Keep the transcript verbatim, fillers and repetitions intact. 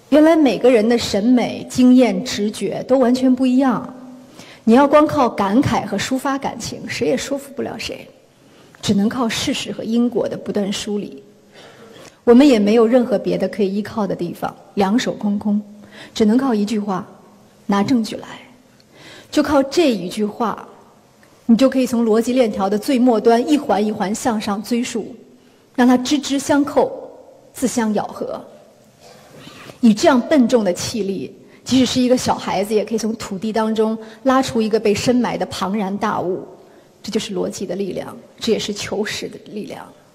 原来每个人的审美、经验、直觉都完全不一样。你要光靠感慨和抒发感情，谁也说服不了谁，只能靠事实和因果的不断梳理。我们也没有任何别的可以依靠的地方，两手空空，只能靠一句话：拿证据来。就靠这一句话，你就可以从逻辑链条的最末端一环一环向上追溯，让它枝枝相扣，自相咬合。以这样笨重的气力，即使是一个小孩子，也可以从土地当中拉出一个被深埋的庞然大物。这就是逻辑的力量，这也是求实的力量。